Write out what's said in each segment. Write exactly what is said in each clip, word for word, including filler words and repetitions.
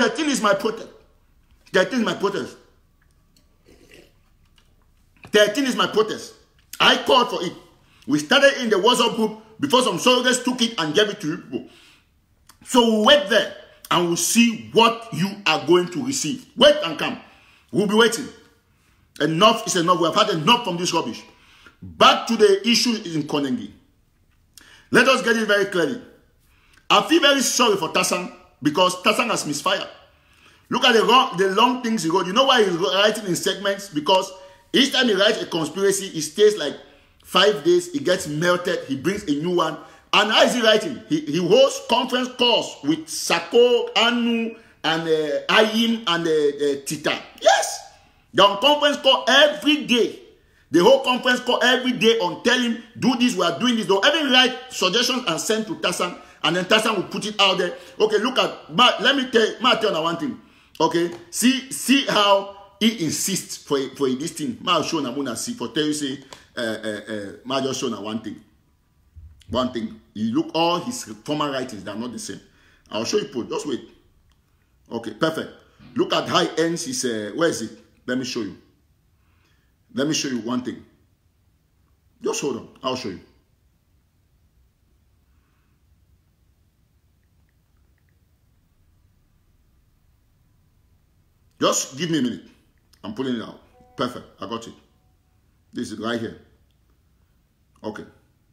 thirteen is my protest. thirteen is my protest. thirteen is my protest. I called for it. We started in the WhatsApp group before some soldiers took it and gave it to people. So we'll wait there and we'll see what you are going to receive. Wait and come. We'll be waiting. Enough is enough. We have had enough from this rubbish. Back to the issue in Konengi. Let us get it very clearly. I feel very sorry for Tassan because Tassan has misfired. Look at the long, the long things he wrote. You know why he's writing in segments? Because each time he writes a conspiracy, it stays like five days. It gets melted. He brings a new one. And how is he writing? He, he hosts conference calls with Sako, Anu, and uh, Ayim, and uh, uh, Tita. Yes. They're on conference call every day. The whole conference call every day on tell him, do this, we are doing this. They'll even write suggestions and send to Tassan. And then Tassan will put it out there. Okay, look at, ma, let me tell, ma tell you one thing. Okay, see see how he insists for, for this thing. Ma show na muna see, for tell you say, uh, uh, uh, ma just show na one thing. One thing. You look, all his former writings, they are not the same. I'll show you, put, just wait. Okay, perfect. Look at how he ends his, uh, where is it? Let me show you. Let me show you one thing. Just hold on. I'll show you. Just give me a minute. I'm pulling it out. Perfect. I got it. This is right here. Okay.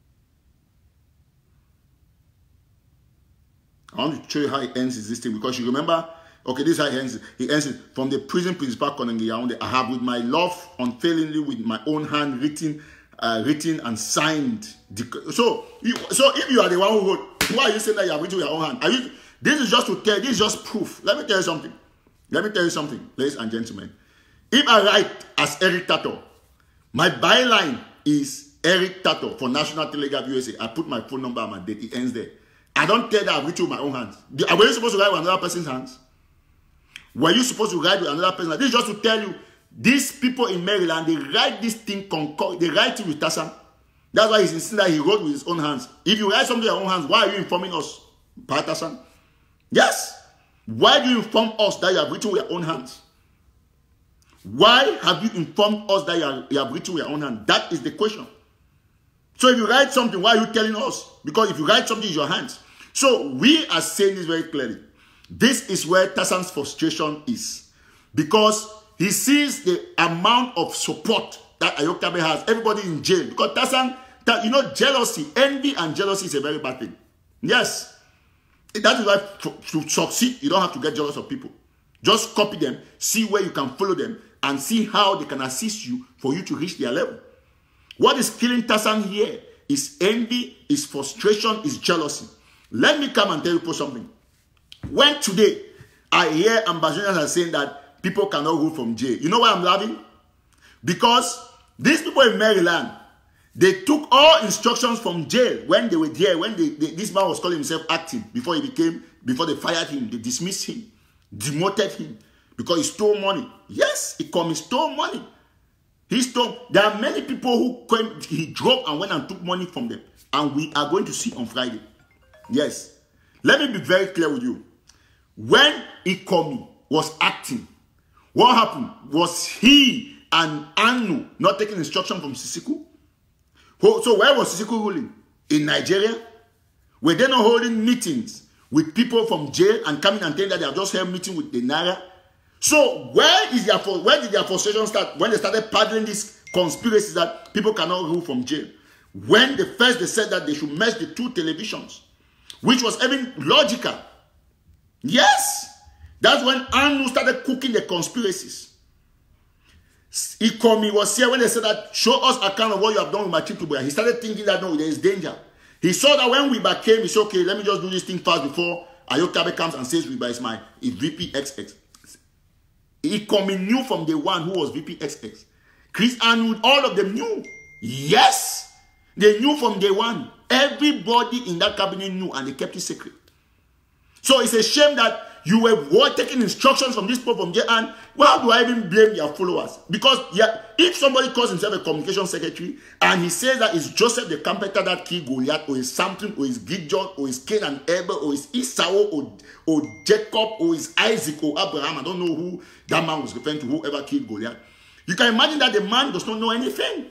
I want to show you how he ends this thing because you remember. Okay, this is how he ends it. He ends it from the prison principal Konengi. I have with my love unfailingly with my own hand written, uh, written and signed. So, you, so if you are the one who wrote, why are you saying that you have written with your own hand? Are you? This is just to tell. This is just proof. Let me tell you something. Let me tell you something, ladies and gentlemen. If I write as Eric Tato, my byline is Eric Tato for National Telegraph U S A. I put my phone number and my date. It ends there. I don't tell that I've written with my own hands. Were you supposed to write with another person's hands? Were you supposed to write with another person? This is just to tell you, these people in Maryland, they write this thing, concord, they write it with Tassan. That's why he's insisting that he wrote with his own hands. If you write something with your own hands, why are you informing us, by Tassan? Yes. Why do you inform us that you have written with your own hands? Why have you informed us that you, are, you have written with your own hand? That is the question. So if you write something, why are you telling us? Because if you write something in your hands. So we are saying this very clearly. This is where Tassan's frustration is. Because he sees the amount of support that Ayokabe has. Everybody in jail. Because Tassan, you know, jealousy, envy and jealousy is a very bad thing. Yes. That is why to succeed, you don't have to get jealous of people. Just copy them, see where you can follow them, and see how they can assist you for you to reach their level. What is killing Tassan here is envy, is frustration, is jealousy. Let me come and tell you something. When today I hear ambassadors are saying that people cannot rule from jail, you know why I'm laughing? Because these people in Maryland, they took all instructions from jail when they were there, when they, they, this man was calling himself acting, before he became, before they fired him, they dismissed him, demoted him, because he stole money. Yes, he come, he stole money. He stole, there are many people who came, he drove and went and took money from them. And we are going to see on Friday. Yes. Let me be very clear with you. When Ikomi was acting, what happened? Was he and Anu not taking instruction from Sisiku? So where was Sisiku ruling? In Nigeria? Were they not holding meetings with people from jail and coming and telling that they have just held meeting with the Naira? So where is their where did their frustration start? When they started paddling these conspiracies that people cannot rule from jail. When the first they said that they should merge the two televisions, which was even logical. Yes, that's when Anu started cooking the conspiracies. Ikomi was here when they said that, show us account of what you have done with my trip to Boya. He started thinking that no, there is danger. He saw that when Wiba came, he said, okay, let me just do this thing fast before Ayokabe comes and says Wiba is my is V P X X. Ikomi knew from the one who was V P X X. Chris Anu, all of them knew. Yes, they knew from day one. Everybody in that cabinet knew and they kept it secret. So it's a shame that you were what, taking instructions from this people from J and well, do I even blame your followers? Because yeah, if somebody calls himself a communication secretary and he says that it's Joseph the carpenter that killed Goliath, or is Samson, or is Gideon, or is Cain and Abel, or is Esau, or, or Jacob, or is Isaac, or Abraham, I don't know who that man was referring to, whoever killed Goliath. You can imagine that the man does not know anything.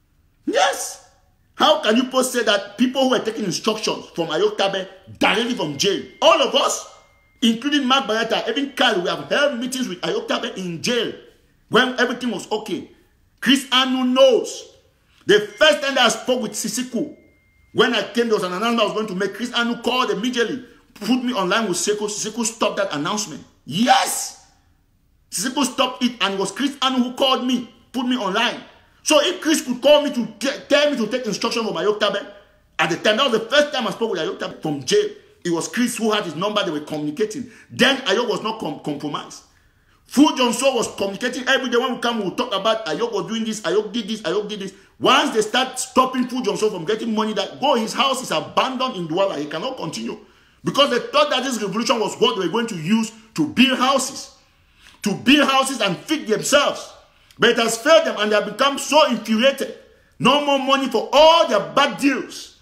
Yes. How can you post say that people who were taking instructions from Ayok Tabe directly from jail, all of us, including Mark Barata, even Kyle, we have held meetings with Ayok Tabe in jail when everything was okay. Chris Anu knows. The first time that I spoke with Sisiku, when I came, there was an announcement I was going to make. Chris Anu called immediately, put me online with Sisiku. Sisiku stopped that announcement. Yes! Sisiku stopped it, and it was Chris Anu who called me, put me online. So if Chris could call me to tell me to take instruction from Ayok Tabe, at the time, that was the first time I spoke with Ayok Tabe from jail. It was Chris who had his number, they were communicating. Then Ayok was not com compromised. Fu Johnson was communicating every day. When we come, we'll talk about Ayok was doing this, Ayok did this, Ayok did this. Once they start stopping Fu Johnson from getting money, that go, his house is abandoned in Douala. He cannot continue. Because they thought that this revolution was what they were going to use to build houses. To build houses and feed themselves. But it has failed them and they have become so infuriated. No more money for all their bad deals.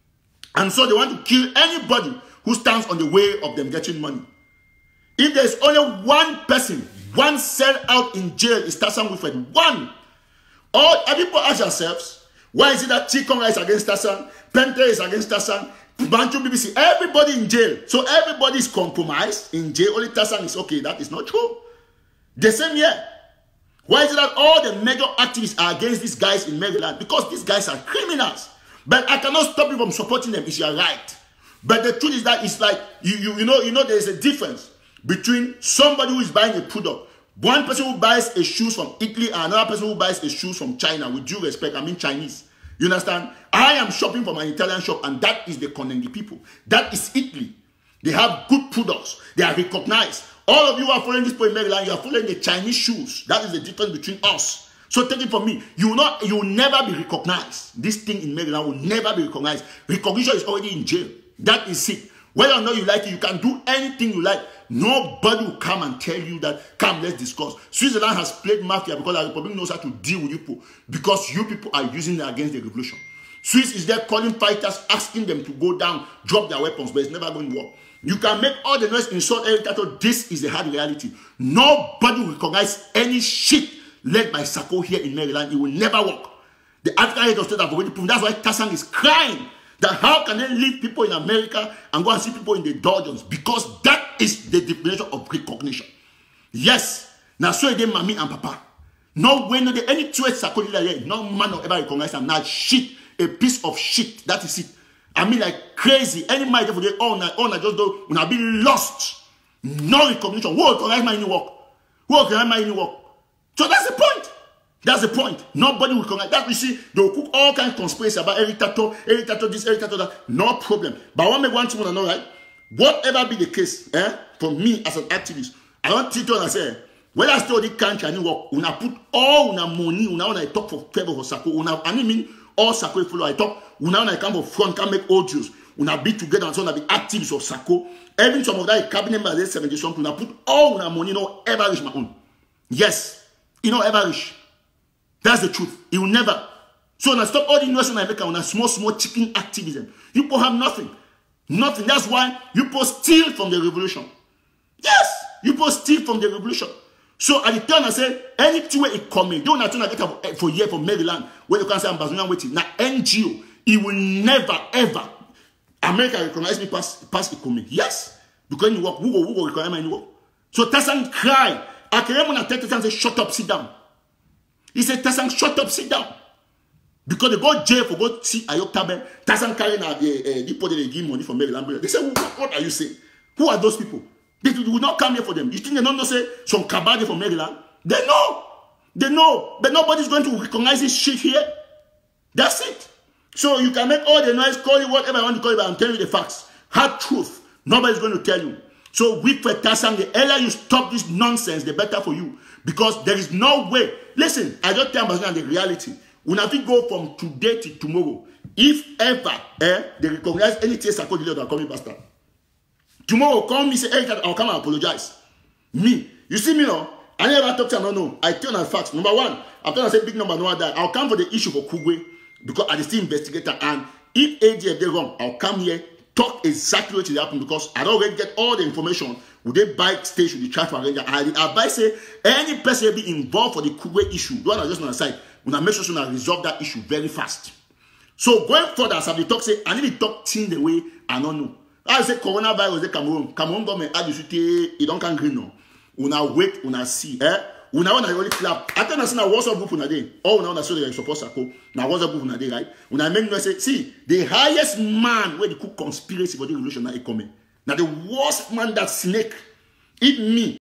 And so they want to kill anybody who stands on the way of them getting money. If there is only one person, one cell out in jail is Tassan Wilfred. One. All people ask yourselves, why is it that Chikonga is against Tassan, Pente is against Tassan, Bantu B B C, everybody in jail. So everybody is compromised in jail. Only Tassan is okay. That is not true. The same year. Why is it that all the major activists are against these guys in Maryland? Because these guys are criminals. But I cannot stop you from supporting them. It's your right. But the truth is that it's like, you, you, you know, you know, there's a difference between somebody who is buying a product. One person who buys a shoes from Italy and another person who buys a shoes from China. With due respect, I mean Chinese. You understand? I am shopping from an Italian shop and that is the Konengi people. That is Italy. They have good products. They are recognized. All of you are following this point in Maryland, you are following the Chinese shoes. That is the difference between us. So take it from me. You will not, you will never be recognized. This thing in Maryland will never be recognized. Recognition is already in jail. That is it. Whether or not you like it, you can do anything you like. Nobody will come and tell you that, come, let's discuss. Switzerland has played mafia because the Republic knows how to deal with you people. Because you people are using it against the revolution. Swiss is there calling fighters, asking them to go down, drop their weapons, but it's never going to work. You can make all the noise, insult Eric Tato. This is the hard reality. Nobody will recognize any shit led by Sako here in Maryland. It will never work. The African head of state have already proven. That's why Tassan is crying. That how can they leave people in America and go and see people in the dungeons? Because that is the definition of recognition. Yes. Now so again, mommy and papa. No way, no day. Any two Sako here, no man will ever recognize them. Now shit. A piece of shit. That is it. I mean, like crazy. Any mind forget all night, all night just do when I be lost. No recognition. Who will recognize my new work? Who will recognize my new work? So that's the point. That's the point. Nobody will recognize that. We see they will cook all kinds of conspiracy about Eric Tato, Eric Tato this, Eric Tato that. No problem. But I want to make one thing I know, right? Whatever be the case, eh? For me as an activist, I want to tell you and say, when I study country and work, when I put all una money, una when I talk for favor for Sako, una I mean. All Sako follow I talk. Una when I come for front, can make audios. Una be together and so on be activists of Sako. Even some of that cabinet members seventy something. Una put all una money, no ever reach my own. Yes, you know ever reach. That's the truth. It will never. So now stop all the investment I make on a small, small chicken activism. You people have nothing, nothing. That's why you people steal from the revolution. Yes, you people steal from the revolution. So at the time I say, anything where it coming, don't have to get for year from Maryland, where you can say I'm waiting. Now N G O, it will never ever America recognize me past past it coming. Yes, because you work, who will, who will recognize me work. So Tassan cry. I can remember when Tassan say, shut up, sit down. He said, Tassan, shut up, sit down. Because they go jail for go see Ayok Tabe. Tassan carrying a people they give money from Maryland. They say, what, what are you saying? Who are those people? They will not come here for them. You think they don't know, say, some kabade from Maryland? They know. They know. But nobody's going to recognize this shit here. That's it. So you can make all the noise, call it whatever I want to call it, but I'm telling you the facts. Hard truth. Nobody's going to tell you. So we for Tassan, the earlier you stop this nonsense, the better for you. Because there is no way. Listen, I just tell you the reality. When I think go from today to tomorrow, if ever eh, they recognize any T S Sako, they're coming bastard. Tomorrow call me say hey, I'll come and apologize. Me, you see me now. I never talk to no no. I tell you facts. Number one, I tell you say big number no that. I'll come for the issue for Kugwe because I still investigator, and if A D F they wrong, I'll come here talk exactly what happened because I don't already get all the information. Would they bike station the traffic ranger? I advise say any person be involved for the Kugwe issue. The one I just on the side. When I make sure so I resolve that issue very fast. So going further, as I talk say I need to talk things the way I don't know. I say coronavirus the Cameroon. Cameroon government add you it don't can green no. Una wait, una see, eh? Una wanna really clap. I tell you na WhatsApp group una day. Or una wanna show the support circle. Na WhatsApp group una day, right? Una make me say, see, the highest man where the cook conspiracy for the revolution na e coming. Now the worst man that snake, it me.